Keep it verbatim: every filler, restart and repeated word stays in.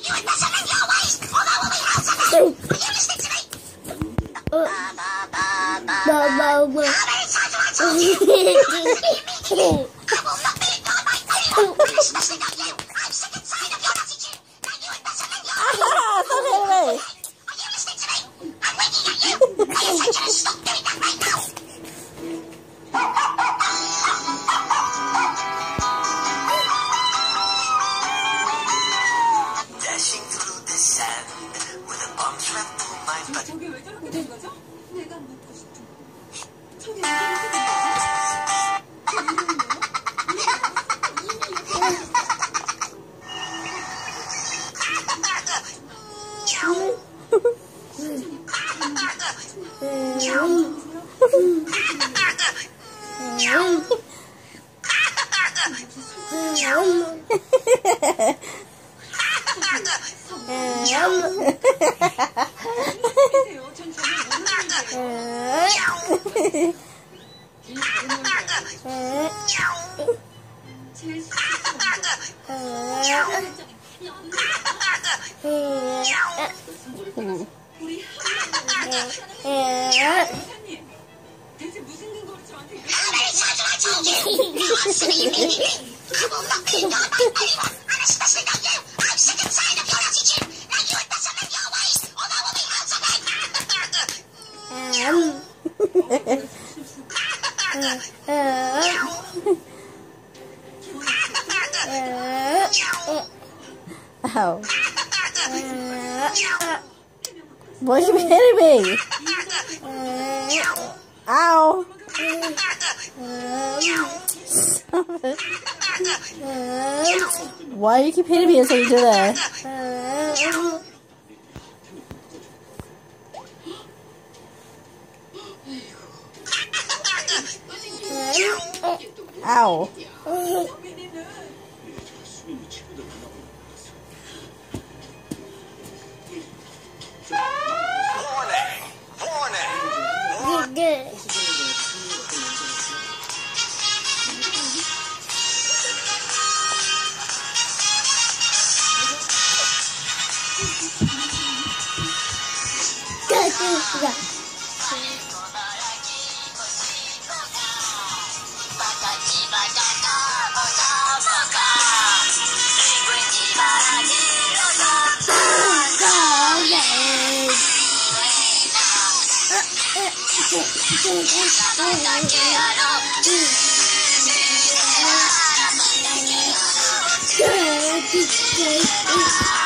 저게 왜 저렇게 된 거죠? 내가 묻고 싶어. 저게 왜 저렇게 된 거죠? 대체 무슨 근거로 저한테 Ow. What you hitting me? Ow. Why do you keep hitting me until you do that? Ow. Good. Good.